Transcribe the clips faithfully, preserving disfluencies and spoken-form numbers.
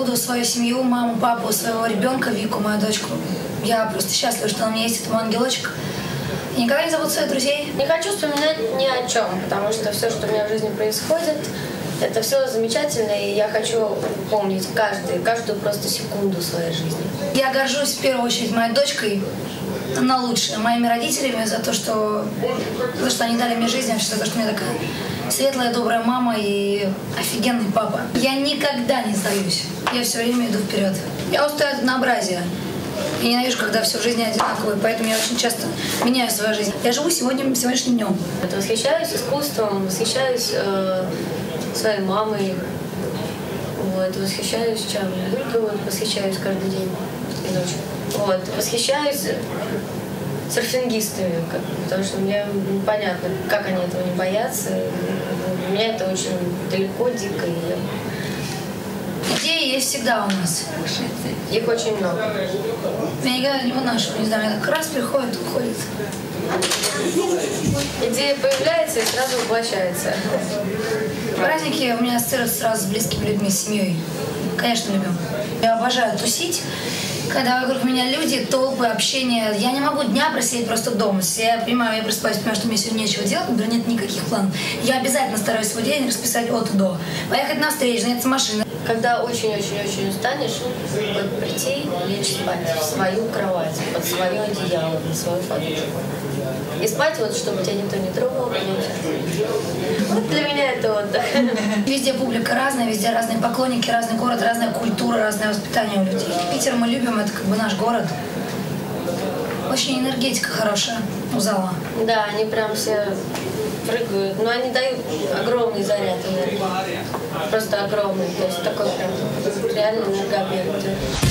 буду свою семью, маму, папу, своего ребенка, Вику, мою дочку. Я просто счастлива, что у меня есть этот мой ангелочек. И никогда не забуду своих друзей. Не хочу вспоминать ни о чем, потому что все, что у меня в жизни происходит, это все замечательно, и я хочу помнить каждую, каждую просто секунду своей жизни. Я горжусь в первую очередь моей дочкой, она лучшая, моими родителями за то, что, за то, что они дали мне жизнь, за то, что у меня такая светлая, добрая мама и офигенный папа. Я никогда не сдаюсь, я все время иду вперед. Я устаю от однообразия. Я ненавижу, когда все в жизни одинаковое, поэтому я очень часто меняю свою жизнь. Я живу сегодня, сегодняшним днем. Восхищаюсь искусством, восхищаюсь э, своей мамой, вот, восхищаюсь чем? Вот, восхищаюсь каждый день и ночью. Вот, восхищаюсь серфингистами, как, потому что мне непонятно, как они этого не боятся. Для меня это очень далеко, дико. И идеи есть всегда у нас. Их очень много. Я никогда не выношу, не знаю, как раз приходит, уходит. Идея появляется и сразу воплощается. Праздники у меня ассоциируются сразу с близкими людьми, с семьей. Конечно, любим. Я обожаю тусить. Когда вокруг меня люди, толпы, общение, я не могу дня просидеть просто дома. Если я понимаю, я просыпаюсь, понимаю, что мне сегодня нечего делать, например, нет никаких планов, я обязательно стараюсь свой день расписать от и до. Поехать на встречу, заняться машиной. Когда очень-очень-очень устанешь, вот прийти, лечь спать в свою кровать, под свое одеяло, на свою подушку. И спать, вот, чтобы тебя никто не трогал. Вот для меня это вот. Везде публика разная, везде разные поклонники, разный город, разная культура, разное воспитание у людей. Питер мы любим, это как бы наш город. Очень энергетика хорошая у зала. Да, они прям все прыгают, но они дают огромный заряд энергии. Просто огромный, то есть такой прям реально энергообъект.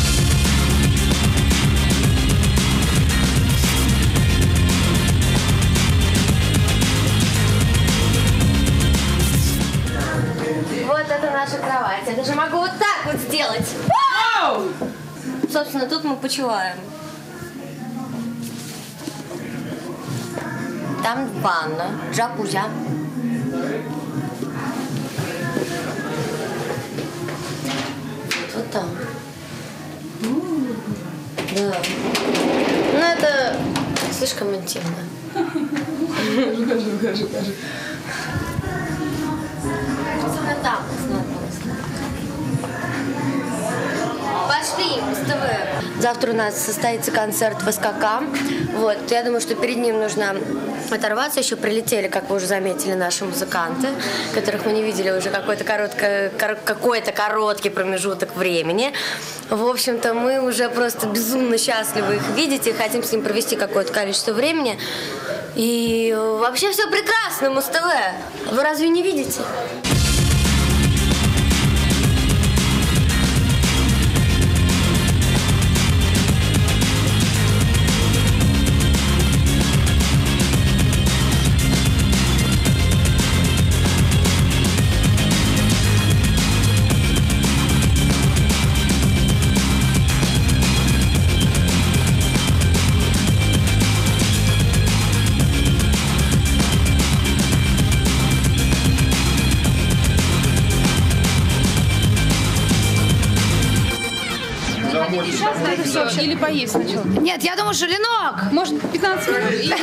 Вот это наша кровать. Я даже могу вот так вот сделать. Вау! Собственно, тут мы почиваем. Там ванна, джакузи. Вот там. Да. Ну, это слишком интимно. Покажи, покажи, покажи, покажи. Там. Пошли, с ТВ. Завтра у нас состоится концерт в СКК. Вот, я думаю, что перед ним нужно оторваться. Еще прилетели, как вы уже заметили, наши музыканты, которых мы не видели уже какой-то короткий, какой-то короткий промежуток времени. В общем-то, мы уже просто безумно счастливы их видеть и хотим с ним провести какое-то количество времени. И вообще все прекрасно, Муз-ТВ. Вы разве не видите? Или поесть сначала? Нет, я думаю, что Ленок. Может, пятнадцать минут?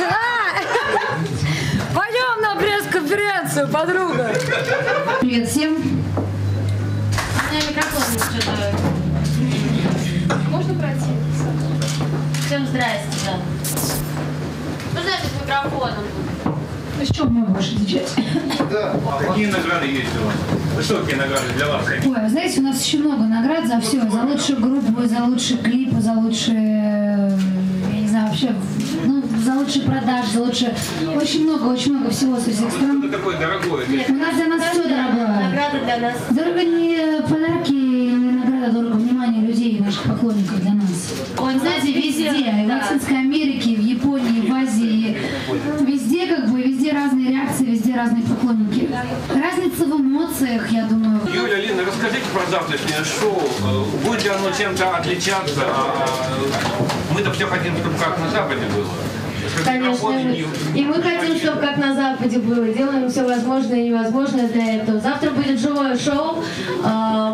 Пойдем на пресс-конференцию, подруга. Привет всем. У меня микрофон что-то... Можно пройти? Всем здрасте, да. Ну, знаете, с микрофоном. Ну, с чем мы будешь отвечать? Да. Какие награды есть у вас? Высокие награды для вас? Ой, вы знаете, у нас очень много наград за все. За лучшую группу, за лучшие клипы, за лучшие, я не знаю, вообще, ну, за лучшие продажи, за лучшие... Очень много, очень много всего со всех стран. Что такое дорогое? Нет, у нас для нас все дорогое. Награды для нас. Дорого не подарки или награда, дорого внимание людей, наших поклонников для нас. Ой, Знаете, везде, и в Латинской Америке, в Японии, в Азии, везде как бы, везде разные реакции, везде разные поклонники. Разница в эмоциях, я думаю. Юля, Лина, расскажите про завтрашнее шоу. Будет ли оно чем-то отличаться? Мы-то все хотим, чтобы как на Западе было. Конечно. И мы хотим, чтобы как на Западе было. Делаем все возможное и невозможное для этого. Завтра будет живое шоу. Мы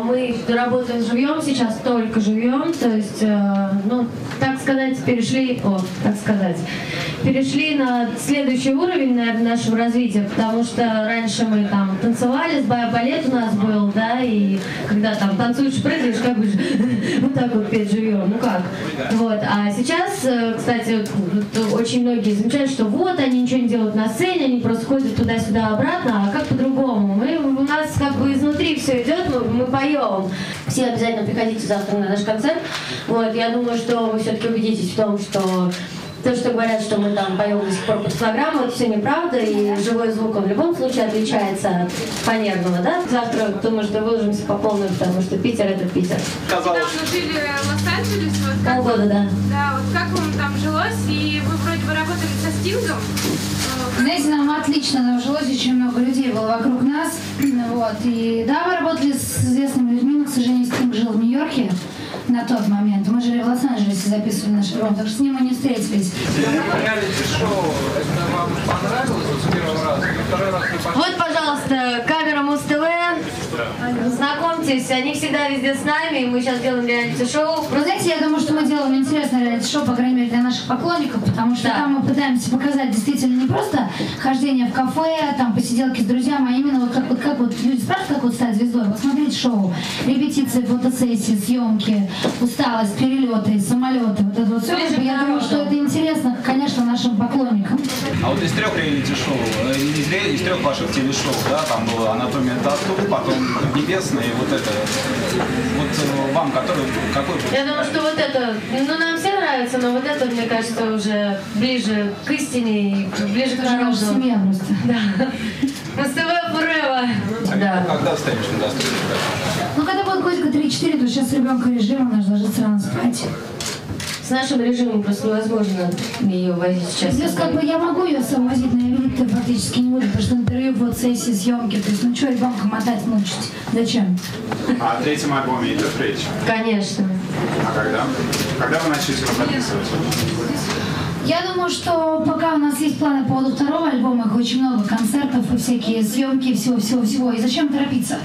работаем живьем сейчас, только живьем, то есть, э, ну, так сказать, перешли, о, так сказать, перешли на следующий уровень, наверное, нашего развития, потому что раньше мы там танцевали, балет у нас был, да, и когда там танцуешь, прыгаешь, как бы вот так вот петь живьем, ну как, вот, а сейчас, кстати, очень многие замечают, что вот, они ничего не делают на сцене, они просто ходят туда-сюда обратно, а как по-другому, мы, у нас как бы изнутри все идет, мы, мы поем. Все обязательно приходите завтра на наш концерт, вот, я думаю, что вы все-таки убедитесь в том, что то, что говорят, что мы там поем до сих пор под программу, это все неправда, и живой звук, он в любом случае отличается от фанерного, да? Завтра, думаю, что выложимся по полной, потому что Питер — это Питер. Недавно жили в Лос-Анджелесе. Вот как Полгода, вам, да. Да, вот как вам там жилось, и вы вроде бы работали со Стингом. Знаете, нам отлично нам жилось, очень много людей было вокруг нас, вот, и да, мы работали с известными людьми, но, к сожалению, Стинг жил в Нью-Йорке на тот момент, мы жили в Лос-Анджелесе, записывали наш альбом, так что с ним мы не встретились. Реалити-шоу, это вам понравилось с первого раза? Второй раз не понравилось? Вот, пожалуйста, камера Муз-ТВ, знакомьтесь, они всегда везде с нами, и мы сейчас делаем реалити-шоу. Вы знаете, я думаю, что мы делаем интересное реалити-шоу, по крайней мере, для наших поклонников, потому что Да. там мы пытаемся показать действительно не просто хождение в кафе, там посиделки с друзьями, а именно вот как вот, как вот люди спрашивают, как вот стать звездой, посмотреть шоу, репетиции, фотосессии, съемки, усталость, перелеты, самолеты, вот это вот все. Я думаю, что это интересно, конечно, нашим поклонникам. А вот из трех реалити-шоу, из, ре- из трех ваших телешоу, да, там была «Анатомия тату», потом «Небесная» и вот это. Вот э, вам, который, какой? Я думаю, что вот это, ну, нам все нравится, но вот это, мне кажется, уже ближе к истине и ближе к Это же наша народу. семья просто. Да. Муз-ТВ forever. Да. Когда встанешь на доступе? Ну, когда будет годика три-четыре, то сейчас ребенка режим, она же ложится рано спать. С нашим режимом просто невозможно ее возить сейчас. Здесь как бы я могу ее сам возить, но я видеть-то фактически не буду, потому что интервью, вот сессии, съемки, то есть ну что ребенка мотать, мучить? Зачем? А о третьем альбоме идет речь? Конечно. А когда? Когда вы начнете его записывать? Я думаю, что пока у нас есть планы по поводу второго альбома, их очень много концертов и всякие съемки, всего-всего-всего. И зачем торопиться?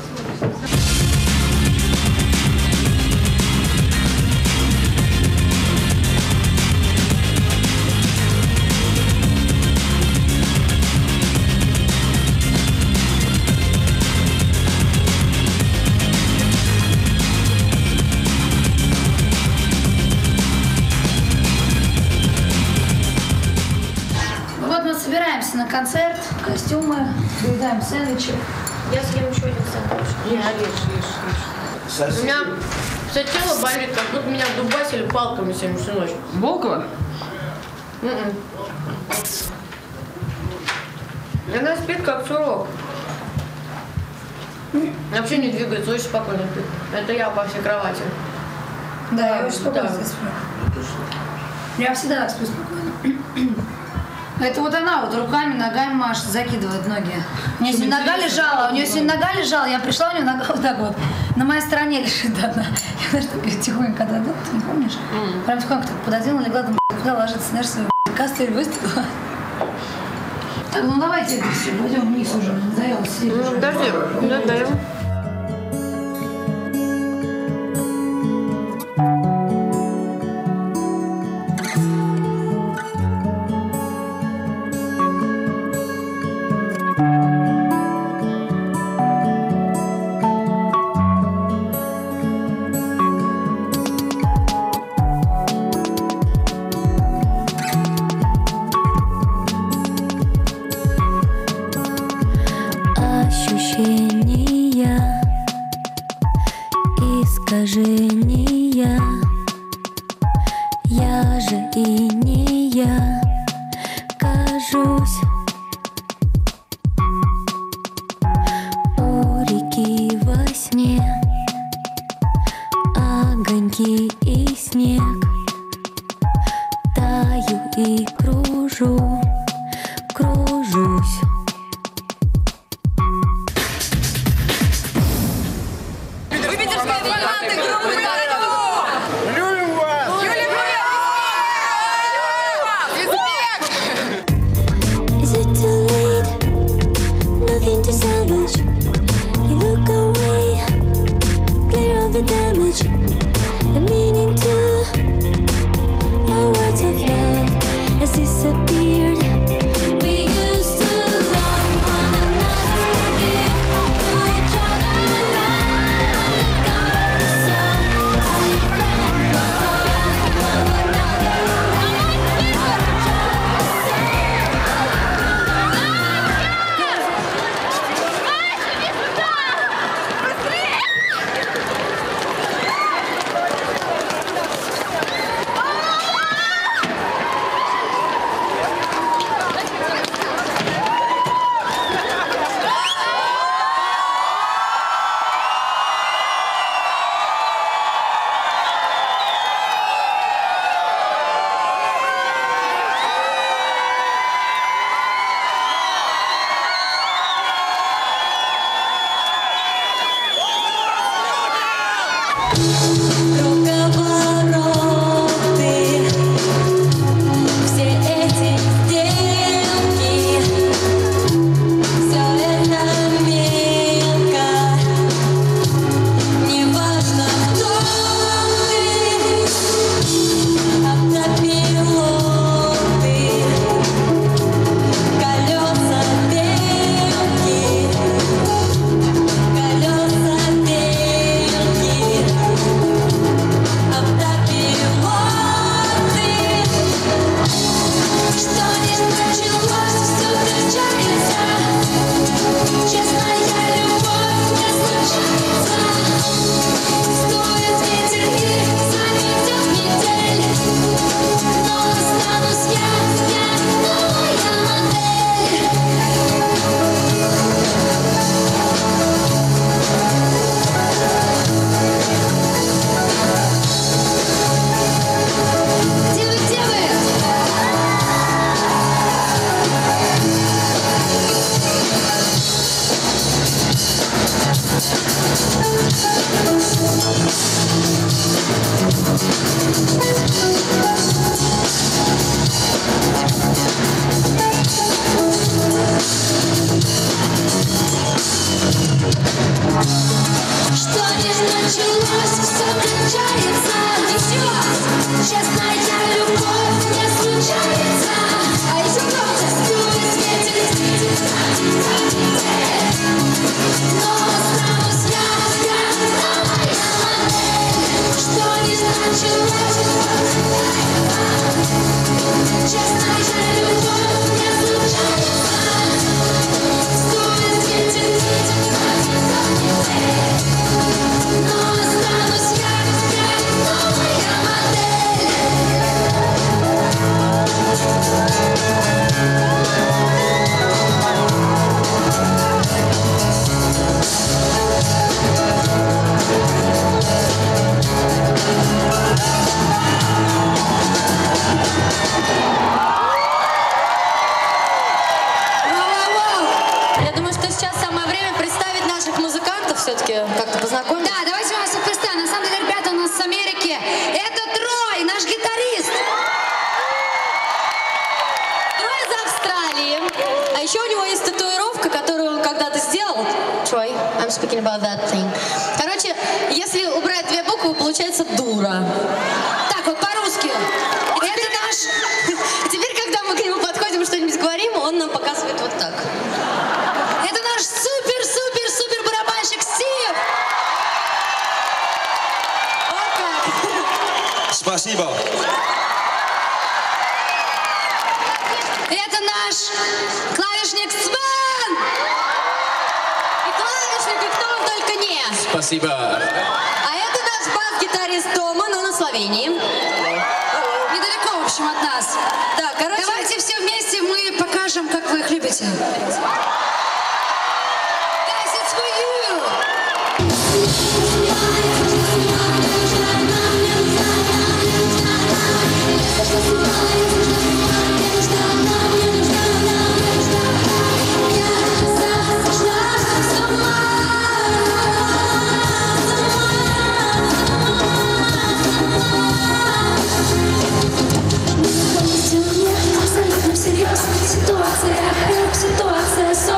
Вот мы собираемся на концерт, костюмы, доедаем сэндвичи. Я съем еще один сэндвич. У меня все тело болит, как будто меня дубасили палками сегодня всю ночь. Волкова? М-м. Она спит как сурок. Вообще не двигается, очень спокойно спит. Это я по всей кровати. Да, я очень спокойно Да. здесь сплю. Я всегда так сплю спокойно. Это вот она вот руками, ногами машет, закидывает ноги. У нее сегодня нога лежала, у нее сегодня нога лежала, я пришла, у нее нога вот так вот на моей стороне лежит одна. Я даже так тихонько отойду, ты не помнишь? Mm. Прям тихонько так пододвинула, легла, думаю, куда ложиться, знаешь, свою кастель выставила. Так, ну давайте это все, пойдем вниз уже, заел, сидеть уже. Подожди, да, даем. Ощущения, искажения, я же и не я, кажусь у реки во сне, огоньки и снег, таю и кружу, кружусь. Is it too late? Nothing to salvage. You look away. the damage, the meaning to our words of love has disappeared. We used to love one another, give to each other like God. So I remember one another, как-то познакомить? Да, давайте вас их представим. На самом деле, ребята у нас с Америки. Это Трой, наш гитарист. Трой из Австралии. А еще у него есть татуировка, которую он когда-то сделал. Трой, I'm speaking about that thing. Короче, если убрать две буквы, получается дура. Так, вот по-русски. Это наш... Теперь, когда мы к нему подходим и что-нибудь говорим, он нам показывает вот так. Это наш супер-супер-супер барабанщик Стив. Вот так. Спасибо. Это наш клавишник Свен. И клавишник, и кто он только не. Спасибо. А это наш бас-гитарист Тома, но на Словении. Недалеко, в общем, от нас. Так, короче... Давайте все вместе мы покажем, как вы их любите. Guys, it's for you. Абсолютно всерьез. Ситуация, ситуация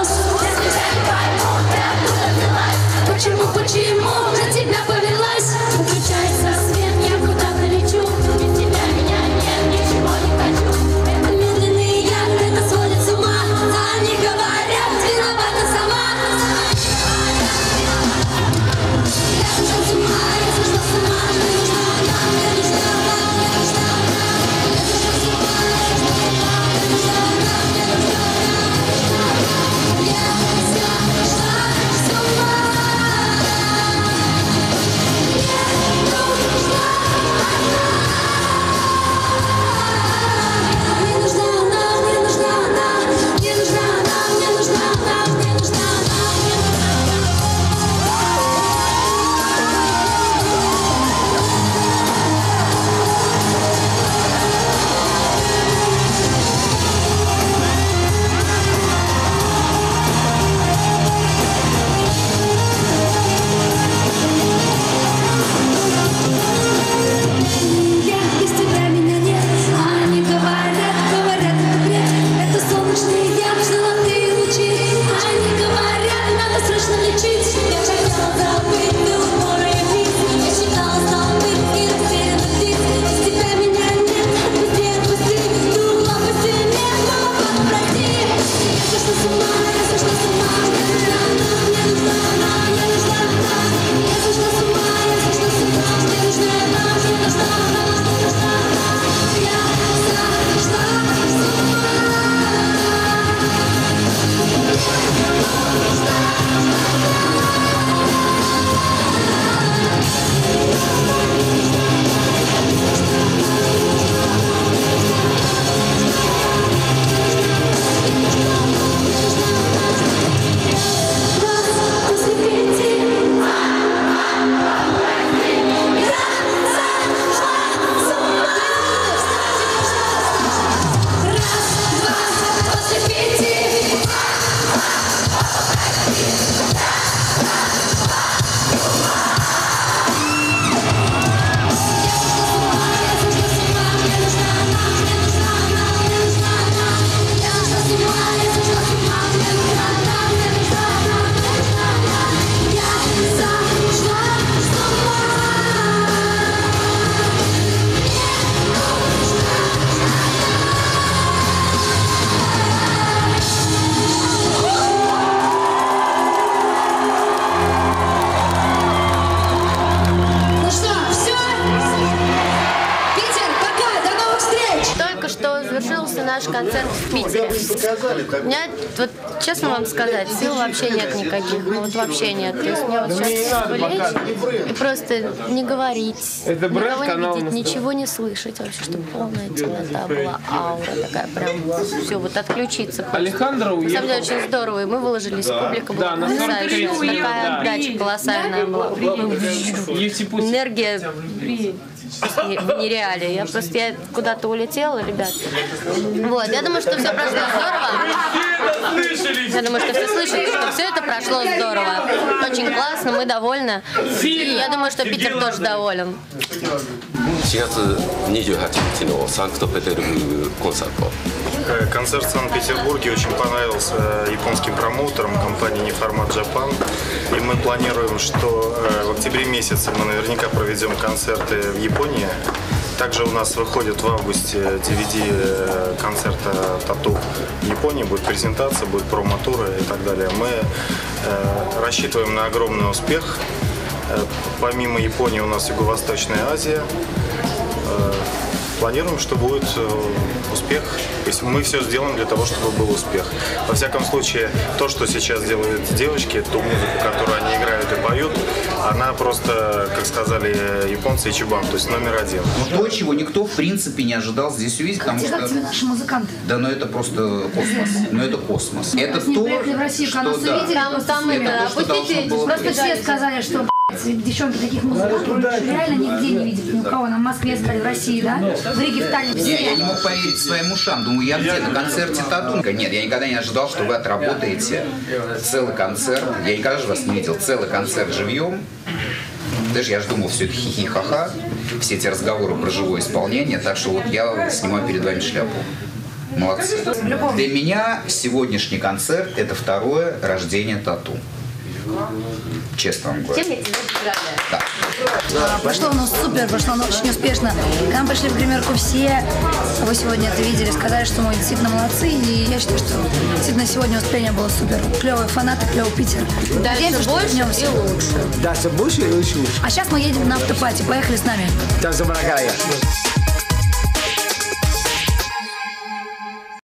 ваш концерт в Питере. У меня, вот, честно вам сказать, сил вообще нет никаких. Ну, вот вообще нет. То есть мне вот сейчас лечь и просто не говорить, это никого не видеть, ничего не слышать вообще, чтобы полная темнота была, аура такая прям, все, вот отключиться. Алехандро уехал. На самом деле очень здорово, и мы выложились, публика была да, потрясающая, такая да. отдача колоссальная была. Энергия в нереале. Я просто я куда-то улетела, ребят. Вот, я думаю, что все прошло здорово. Я думаю, что все слышали, что все это прошло здорово. Очень классно, мы довольны. И я думаю, что Питер тоже доволен. しがつにじゅうはちにちのサンクトペテルブルクコンサート。 Концерт в Санкт-Петербурге очень понравился японским промоутерам компании Неформат Japan. И мы планируем, что в октябре месяце мы наверняка проведем концерты в Японии. Также у нас выходит в августе ди ви ди концерта «Тату» в Японии. Будет презентация, будет промо-туры и так далее. Мы э, рассчитываем на огромный успех. Помимо Японии у нас Юго-Восточная Азия. Планируем, что будет успех. То есть мы все сделаем для того, чтобы был успех. Во всяком случае, то, что сейчас делают девочки, ту музыку, которую они играют и поют, она просто, как сказали японцы, ичибан, то есть номер один. Ну, то, чего никто, в принципе, не ожидал здесь увидеть, потому что... Как тебе наши музыканты? Да, ну это просто космос. Ну это космос. Это то, что... в Россию, когда нас увидели, там, там это, это то, что должно было просто быть. все сказали, что девчонки таких музыкантов реально нигде не видят. Ни у кого. Нам в Москве сказали, в России, да? В Риге, в Таллине. Не, я не мог поверить своим ушам. Думаю, я где? На концерте «Тату». Нет, я никогда не ожидал, что вы отработаете целый концерт. Я никогда же вас не видел. Целый концерт живьем. Даже я же думал, все это хихи-ха-ха. Все эти разговоры про живое исполнение. Так что вот я снимаю перед вами шляпу. Молодцы. Для меня сегодняшний концерт – это второе рождение «Тату». Честно вам говорю. Да. А, прошло у нас супер, прошло оно очень успешно. К нам пришли в гримерку все. Вы сегодня это видели, сказали, что мы действительно молодцы. И я считаю, что действительно сегодня выступление было супер. Клевые фанаты, клевый Питер. Дальше больше и лучше. Дальше больше и лучше. А сейчас мы едем на автопати. Поехали с нами. Там за